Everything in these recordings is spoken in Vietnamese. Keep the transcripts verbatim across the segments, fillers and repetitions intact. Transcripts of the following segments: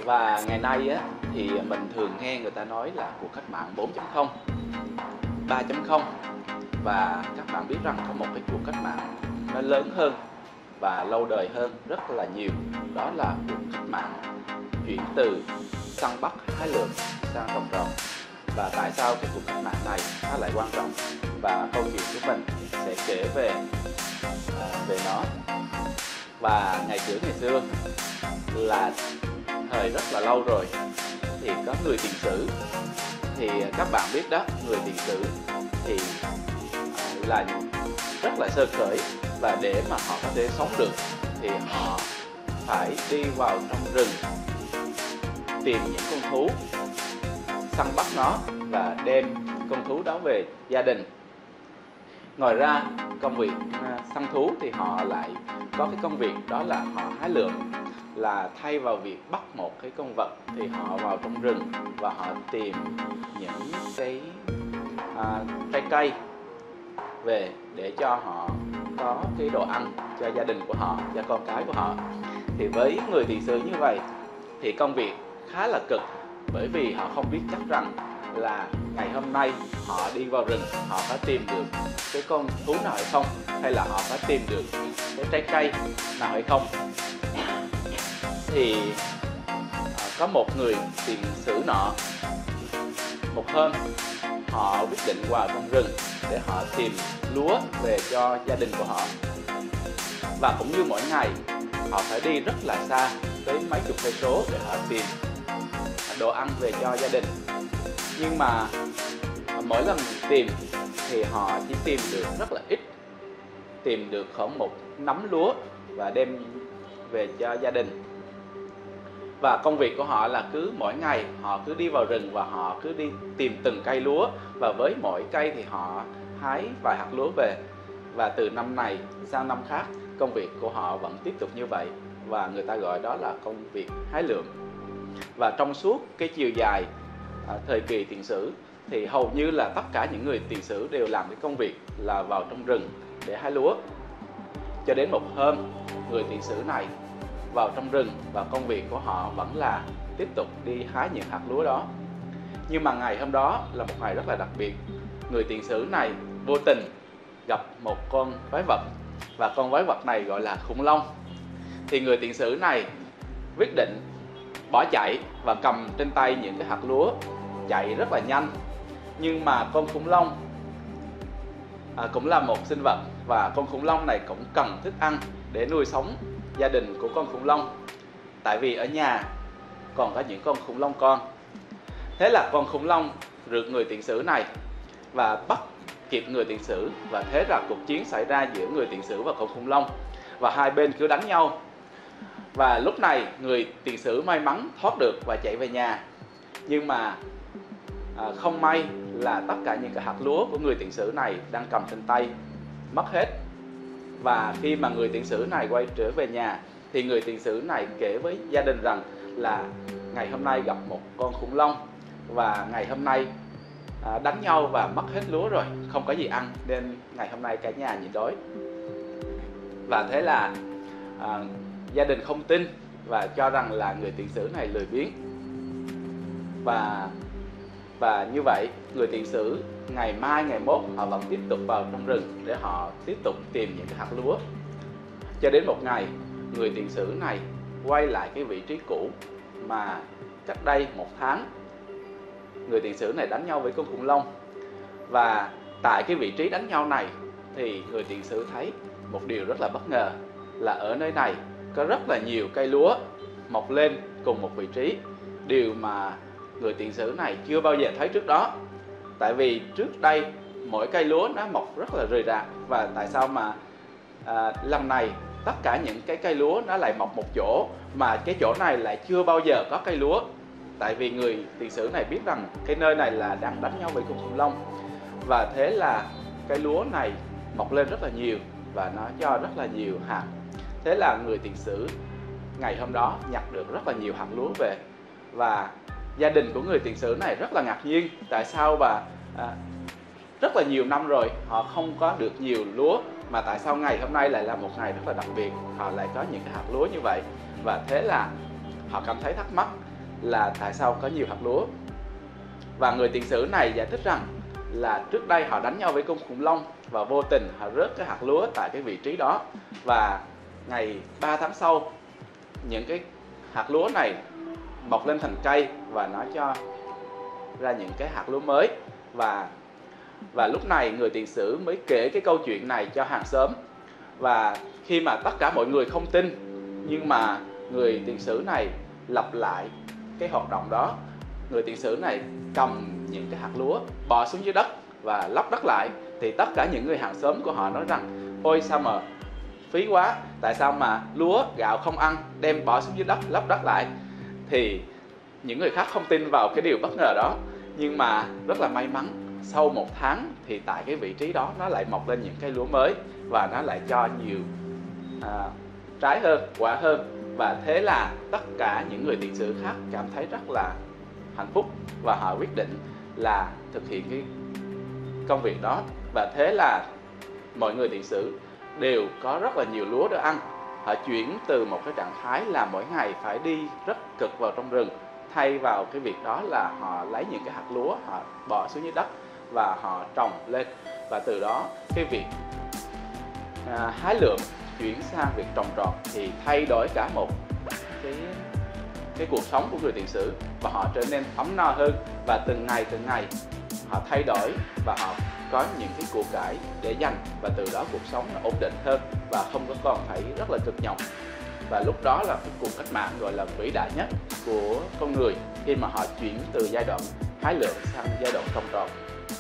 Và ngày nay á, thì mình thường nghe người ta nói là cuộc cách mạng bốn chấm không, ba chấm không. Và các bạn biết rằng có một cái cuộc cách mạng nó lớn hơn và lâu đời hơn rất là nhiều. Đó là cuộc cách mạng chuyển từ săn bắt hái lượm sang trồng trọt. Và tại sao cái cuộc cách mạng này nó lại quan trọng, và câu chuyện của mình sẽ kể về à, về nó. Và ngày xưa ngày xưa là thời rất là lâu rồi thì có người tiền sử. Thì các bạn biết đó, người tiền sử thì là rất là sơ khởi, và để mà họ có thể sống được thì họ phải đi vào trong rừng tìm những con thú, săn bắt nó và đem con thú đó về gia đình. Ngoài ra công việc săn thú thì họ lại có cái công việc đó là họ hái lượm, là thay vào việc bắt một cái con vật thì họ vào trong rừng và họ tìm những cái à, trái cây về để cho họ có cái đồ ăn cho gia đình của họ, cho con cái của họ. Thì với người tiền sử như vậy thì công việc khá là cực, bởi vì họ không biết chắc rằng là ngày hôm nay họ đi vào rừng họ có tìm được cái con thú nào hay không, hay là họ có tìm được cái trái cây nào hay không. Thì có một người tiền sử nọ, một hôm họ quyết định vào trong rừng để họ tìm lúa về cho gia đình của họ. Và cũng như mỗi ngày họ phải đi rất là xa, tới mấy chục cây số để họ tìm đồ ăn về cho gia đình. Nhưng mà mỗi lần tìm thì họ chỉ tìm được rất là ít, tìm được khoảng một nắm lúa và đem về cho gia đình. Và công việc của họ là cứ mỗi ngày họ cứ đi vào rừng và họ cứ đi tìm từng cây lúa, và với mỗi cây thì họ hái vài hạt lúa về. Và từ năm này sang năm khác công việc của họ vẫn tiếp tục như vậy, và người ta gọi đó là công việc hái lượm. Và trong suốt cái chiều dài à, thời kỳ tiền sử thì hầu như là tất cả những người tiền sử đều làm cái công việc là vào trong rừng để hái lúa. Cho đến một hôm, người tiền sử này vào trong rừng và công việc của họ vẫn là tiếp tục đi hái những hạt lúa đó. Nhưng mà ngày hôm đó là một ngày rất là đặc biệt. Người tiền sử này vô tình gặp một con quái vật, và con quái vật này gọi là khủng long. Thì người tiền sử này quyết định bỏ chạy và cầm trên tay những cái hạt lúa, chạy rất là nhanh. Nhưng mà con khủng long à, cũng là một sinh vật, và con khủng long này cũng cần thức ăn để nuôi sống gia đình của con khủng long, tại vì ở nhà còn có những con khủng long con. Thế là con khủng long rượt người tiền sử này và bắt kịp người tiền sử, và thế là cuộc chiến xảy ra giữa người tiền sử và con khủng long, và hai bên cứ đánh nhau. Và lúc này người tiền sử may mắn thoát được và chạy về nhà. Nhưng mà à, không may là tất cả những cái hạt lúa của người tiền sử này đang cầm trên tay mất hết. Và khi mà người tiền sử này quay trở về nhà thì người tiền sử này kể với gia đình rằng là ngày hôm nay gặp một con khủng long, và ngày hôm nay à, đánh nhau và mất hết lúa rồi, không có gì ăn, nên ngày hôm nay cả nhà nhịn đói. Và thế là à, gia đình không tin và cho rằng là người tiền sử này lười biếng. Và và như vậy người tiền sử ngày mai ngày mốt họ vẫn tiếp tục vào trong rừng để họ tiếp tục tìm những cái hạt lúa. Cho đến một ngày, người tiền sử này quay lại cái vị trí cũ mà cách đây một tháng người tiền sử này đánh nhau với con khủng long. Và tại cái vị trí đánh nhau này thì người tiền sử thấy một điều rất là bất ngờ, là ở nơi này có rất là nhiều cây lúa mọc lên cùng một vị trí, điều mà người tiền sử này chưa bao giờ thấy trước đó. Tại vì trước đây mỗi cây lúa nó mọc rất là rời rạc, và tại sao mà à, lần này tất cả những cái cây lúa nó lại mọc một chỗ, mà cái chỗ này lại chưa bao giờ có cây lúa. Tại vì người tiền sử này biết rằng cái nơi này là đang đánh nhau với con khủng long, và thế là cây lúa này mọc lên rất là nhiều và nó cho rất là nhiều hạt. Thế là người tiền sử ngày hôm đó nhặt được rất là nhiều hạt lúa về, và gia đình của người tiền sử này rất là ngạc nhiên. Tại sao mà à, rất là nhiều năm rồi họ không có được nhiều lúa, mà tại sao ngày hôm nay lại là một ngày rất là đặc biệt, họ lại có những cái hạt lúa như vậy. Và thế là họ cảm thấy thắc mắc, là tại sao có nhiều hạt lúa. Và người tiền sử này giải thích rằng là trước đây họ đánh nhau với con khủng long và vô tình họ rớt cái hạt lúa tại cái vị trí đó, và ngày ba tháng sau những cái hạt lúa này mọc lên thành cây và nó cho ra những cái hạt lúa mới. Và và lúc này người tiền sử mới kể cái câu chuyện này cho hàng xóm, và khi mà tất cả mọi người không tin, nhưng mà người tiền sử này lặp lại cái hoạt động đó. Người tiền sử này cầm những cái hạt lúa bỏ xuống dưới đất và lấp đất lại, thì tất cả những người hàng xóm của họ nói rằng ôi sao mà phí quá, tại sao mà lúa gạo không ăn đem bỏ xuống dưới đất lấp đất lại. Thì những người khác không tin vào cái điều bất ngờ đó, nhưng mà rất là may mắn sau một tháng thì tại cái vị trí đó nó lại mọc lên những cây lúa mới, và nó lại cho nhiều à, trái hơn, quả hơn. Và thế là tất cả những người tiền sử khác cảm thấy rất là hạnh phúc, và họ quyết định là thực hiện cái công việc đó. Và thế là mọi người tiền sử đều có rất là nhiều lúa để ăn. Họ chuyển từ một cái trạng thái là mỗi ngày phải đi rất cực vào trong rừng, thay vào cái việc đó là họ lấy những cái hạt lúa họ bỏ xuống dưới đất và họ trồng lên. Và từ đó cái việc à, hái lượm chuyển sang việc trồng trọt thì thay đổi cả một cái cái cuộc sống của người tiền sử, và họ trở nên ấm no hơn, và từng ngày từng ngày họ thay đổi và họ có những cái của cải để dành, và từ đó cuộc sống nó ổn định hơn và không có còn phải rất là cực nhọc. Và lúc đó là cái cuộc cách mạng gọi là vĩ đại nhất của con người, khi mà họ chuyển từ giai đoạn hái lượm sang giai đoạn trồng trọt.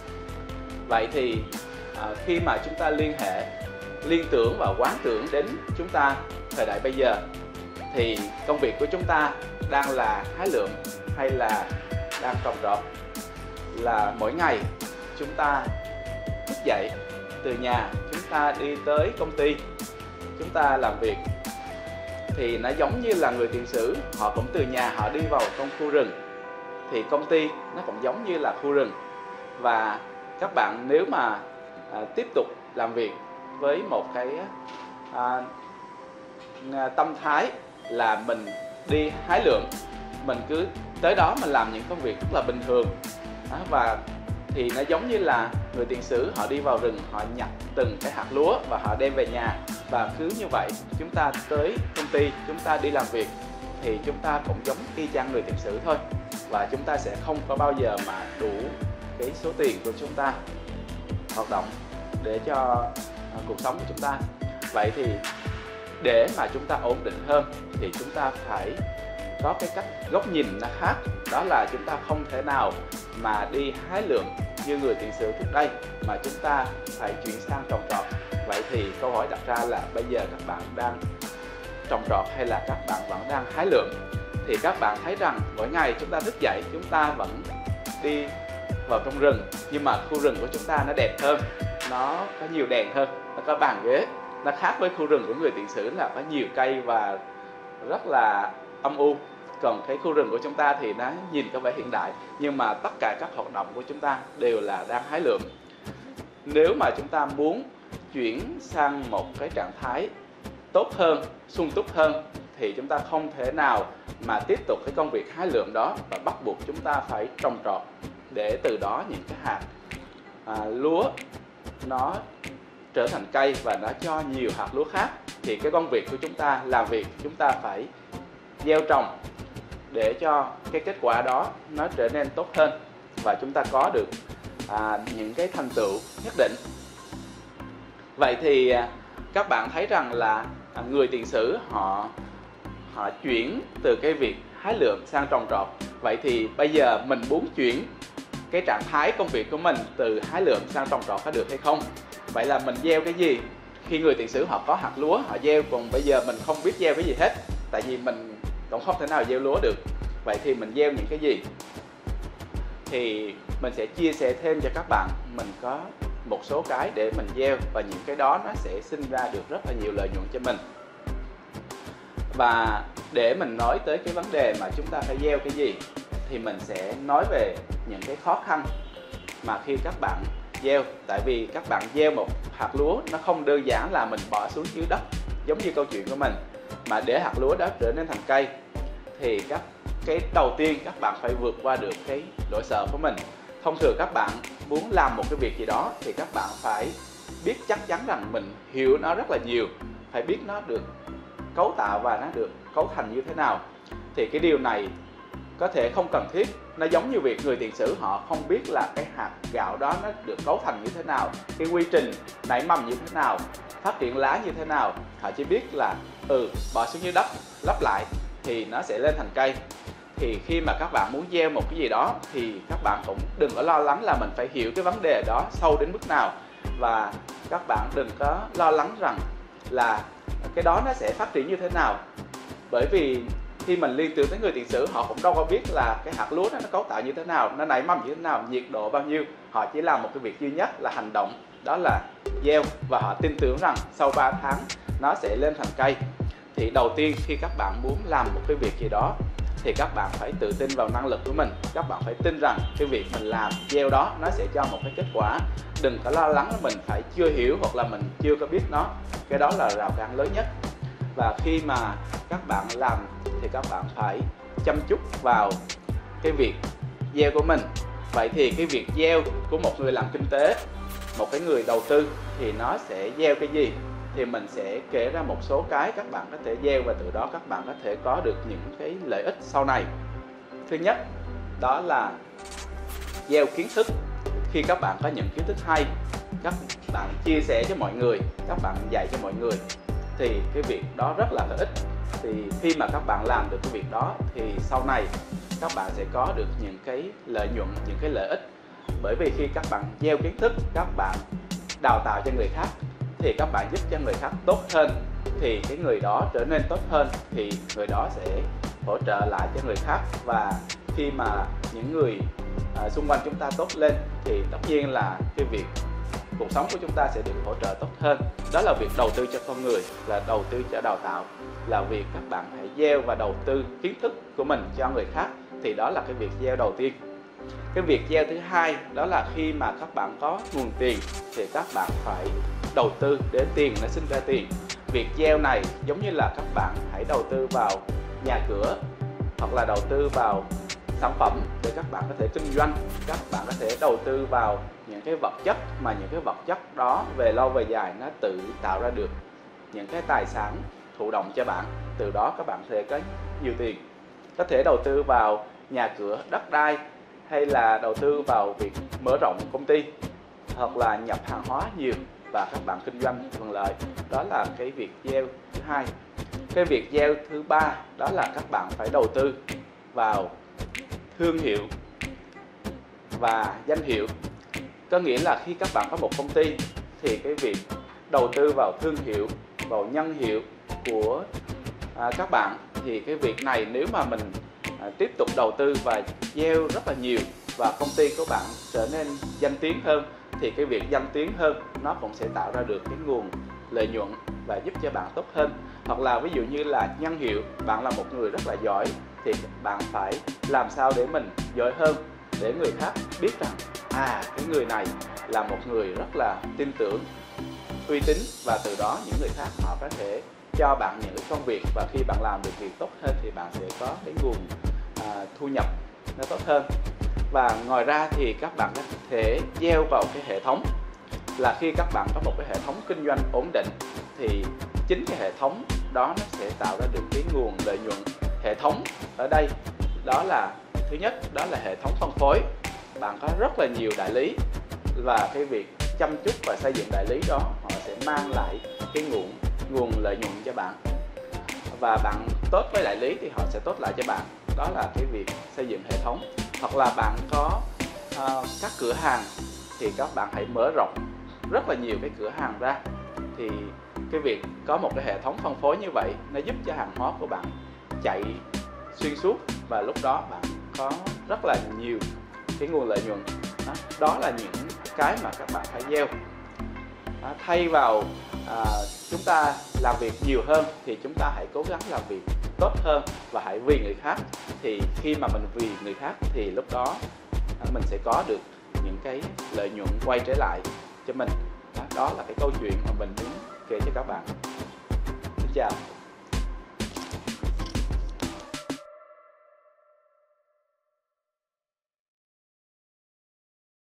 Vậy thì à, khi mà chúng ta liên hệ, liên tưởng và quán tưởng đến chúng ta thời đại bây giờ, thì công việc của chúng ta đang là hái lượm hay là đang trồng trọt? Là mỗi ngày chúng ta thức dậy từ nhà, chúng ta đi tới công ty, chúng ta làm việc, thì nó giống như là người tiền sử, họ cũng từ nhà họ đi vào trong khu rừng, thì công ty nó cũng giống như là khu rừng. Và các bạn nếu mà à, tiếp tục làm việc với một cái à, tâm thái là mình đi hái lượm, mình cứ tới đó mình làm những công việc rất là bình thường đó, và thì nó giống như là người tiền sử họ đi vào rừng, họ nhặt từng cái hạt lúa và họ đem về nhà. Và cứ như vậy chúng ta tới công ty, chúng ta đi làm việc, thì chúng ta cũng giống y chang người tiền sử thôi, và chúng ta sẽ không có bao giờ mà đủ cái số tiền của chúng ta hoạt động để cho uh, cuộc sống của chúng ta. Vậy thì để mà chúng ta ổn định hơn thì chúng ta phải có cái cách góc nhìn nó khác, đó là chúng ta không thể nào mà đi hái lượm như người tiền sử trước đây, mà chúng ta phải chuyển sang trồng trọt. Vậy thì câu hỏi đặt ra là bây giờ các bạn đang trồng trọt hay là các bạn vẫn đang hái lượm? Thì các bạn thấy rằng mỗi ngày chúng ta thức dậy, chúng ta vẫn đi vào trong rừng, nhưng mà khu rừng của chúng ta nó đẹp hơn, nó có nhiều đèn hơn, nó có bàn ghế. Nó khác với khu rừng của người tiền sử là có nhiều cây và rất là âm u. Còn cái khu rừng của chúng ta thì nó nhìn có vẻ hiện đại, nhưng mà tất cả các hoạt động của chúng ta đều là đang hái lượm. Nếu mà chúng ta muốn chuyển sang một cái trạng thái tốt hơn, sung túc hơn, thì chúng ta không thể nào mà tiếp tục cái công việc hái lượm đó, và bắt buộc chúng ta phải trồng trọt, để từ đó những cái hạt à, lúa nó trở thành cây và nó cho nhiều hạt lúa khác. Thì cái công việc của chúng ta làm việc, chúng ta phải gieo trồng để cho cái kết quả đó nó trở nên tốt hơn, và chúng ta có được à, những cái thành tựu nhất định. Vậy thì à, các bạn thấy rằng là à, người tiền sử họ họ chuyển từ cái việc hái lượm sang trồng trọt. Vậy thì bây giờ mình muốn chuyển cái trạng thái công việc của mình từ hái lượm sang trồng trọt có được hay không? Vậy là mình gieo cái gì? Khi người tiền sử họ có hạt lúa họ gieo, còn bây giờ mình không biết gieo cái gì hết, tại vì mình cũng không thể nào gieo lúa được. Vậy thì mình gieo những cái gì? Thì mình sẽ chia sẻ thêm cho các bạn, mình có một số cái để mình gieo, và những cái đó nó sẽ sinh ra được rất là nhiều lợi nhuận cho mình. Và để mình nói tới cái vấn đề mà chúng ta phải gieo cái gì, thì mình sẽ nói về những cái khó khăn mà khi các bạn gieo. Tại vì các bạn gieo một hạt lúa nó không đơn giản là mình bỏ xuống dưới đất giống như câu chuyện của mình, mà để hạt lúa đó trở nên thành cây thì các cái đầu tiên các bạn phải vượt qua được cái nỗi sợ của mình. Thông thường các bạn muốn làm một cái việc gì đó thì các bạn phải biết chắc chắn rằng mình hiểu nó rất là nhiều, phải biết nó được cấu tạo và nó được cấu thành như thế nào. Thì cái điều này có thể không cần thiết. Nó giống như việc người tiền sử họ không biết là cái hạt gạo đó nó được cấu thành như thế nào, cái quy trình nảy mầm như thế nào, phát triển lá như thế nào. Họ chỉ biết là ừ bỏ xuống dưới đất, lấp lại thì nó sẽ lên thành cây. Thì khi mà các bạn muốn gieo một cái gì đó thì các bạn cũng đừng có lo lắng là mình phải hiểu cái vấn đề đó sâu đến mức nào. Và các bạn đừng có lo lắng rằng là cái đó nó sẽ phát triển như thế nào. Bởi vì khi mình liên tưởng tới người tiền sử, họ cũng đâu có biết là cái hạt lúa đó nó cấu tạo như thế nào, nó nảy mầm như thế nào, nhiệt độ bao nhiêu. Họ chỉ làm một cái việc duy nhất là hành động, đó là gieo, và họ tin tưởng rằng sau ba tháng nó sẽ lên thành cây. Thì đầu tiên khi các bạn muốn làm một cái việc gì đó thì các bạn phải tự tin vào năng lực của mình. Các bạn phải tin rằng cái việc mình làm gieo đó nó sẽ cho một cái kết quả. Đừng có lo lắng là mình phải chưa hiểu hoặc là mình chưa có biết nó. Cái đó là rào cản lớn nhất. Và khi mà các bạn làm thì các bạn phải chăm chút vào cái việc gieo của mình. Vậy thì cái việc gieo của một người làm kinh tế, một cái người đầu tư thì nó sẽ gieo cái gì? Thì mình sẽ kể ra một số cái các bạn có thể gieo, và từ đó các bạn có thể có được những cái lợi ích sau này. Thứ nhất, đó là gieo kiến thức. Khi các bạn có những kiến thức hay, các bạn chia sẻ cho mọi người, các bạn dạy cho mọi người, thì cái việc đó rất là lợi ích. Thì khi mà các bạn làm được cái việc đó thì sau này các bạn sẽ có được những cái lợi nhuận, những cái lợi ích. Bởi vì khi các bạn gieo kiến thức, các bạn đào tạo cho người khác thì các bạn giúp cho người khác tốt hơn, thì cái người đó trở nên tốt hơn thì người đó sẽ hỗ trợ lại cho người khác. Và khi mà những người à, xung quanh chúng ta tốt lên thì tất nhiên là cái việc cuộc sống của chúng ta sẽ được hỗ trợ tốt hơn. Đó là việc đầu tư cho con người, là đầu tư cho đào tạo, là việc các bạn hãy gieo và đầu tư kiến thức của mình cho người khác. Thì đó là cái việc gieo đầu tiên. Cái việc gieo thứ hai đó là khi mà các bạn có nguồn tiền thì các bạn phải đầu tư để tiền nó sinh ra tiền. Việc gieo này giống như là các bạn hãy đầu tư vào nhà cửa hoặc là đầu tư vào sản phẩm để các bạn có thể kinh doanh. Các bạn có thể đầu tư vào những cái vật chất mà những cái vật chất đó về lâu về dài nó tự tạo ra được những cái tài sản thụ động cho bạn. Từ đó các bạn sẽ có nhiều tiền. Có thể đầu tư vào nhà cửa, đất đai, hay là đầu tư vào việc mở rộng công ty, hoặc là nhập hàng hóa nhiều và các bạn kinh doanh thuận lợi. Đó là cái việc gieo thứ hai. Cái việc gieo thứ ba đó là các bạn phải đầu tư vào thương hiệu và danh hiệu. Có nghĩa là khi các bạn có một công ty thì cái việc đầu tư vào thương hiệu, vào nhân hiệu của à, các bạn, thì cái việc này nếu mà mình à, tiếp tục đầu tư và gieo rất là nhiều và công ty của bạn trở nên danh tiếng hơn, thì cái việc danh tiếng hơn nó cũng sẽ tạo ra được cái nguồn lợi nhuận và giúp cho bạn tốt hơn. Hoặc là ví dụ như là nhân hiệu, bạn là một người rất là giỏi thì bạn phải làm sao để mình giỏi hơn, để người khác biết rằng à cái người này là một người rất là tin tưởng, uy tín, và từ đó những người khác họ có thể cho bạn những cái công việc, và khi bạn làm được việc tốt hơn thì bạn sẽ có cái nguồn à, thu nhập nó tốt hơn. Và ngoài ra thì các bạn có thể gieo vào cái hệ thống, là khi các bạn có một cái hệ thống kinh doanh ổn định thì chính cái hệ thống đó nó sẽ tạo ra được cái nguồn lợi nhuận. Hệ thống ở đây đó là thứ nhất, đó là hệ thống phân phối. Bạn có rất là nhiều đại lý, và cái việc chăm chút và xây dựng đại lý đó họ sẽ mang lại cái nguồn nguồn lợi nhuận cho bạn, và bạn tốt với đại lý thì họ sẽ tốt lại cho bạn. Đó là cái việc xây dựng hệ thống. Hoặc là bạn có uh, các cửa hàng thì các bạn hãy mở rộng rất là nhiều cái cửa hàng ra. Thì cái việc có một cái hệ thống phân phối như vậy nó giúp cho hàng hóa của bạn chạy xuyên suốt, và lúc đó bạn có rất là nhiều cái nguồn lợi nhuận. Đó, đó là những cái mà các bạn phải gieo. Đó, thay vào à, chúng ta làm việc nhiều hơn thì chúng ta hãy cố gắng làm việc tốt hơn và hãy vì người khác. Thì khi mà mình vì người khác thì lúc đó mình sẽ có được những cái lợi nhuận quay trở lại cho mình. Đó, đó là cái câu chuyện mà mình muốn kể cho các bạn. Xin chào.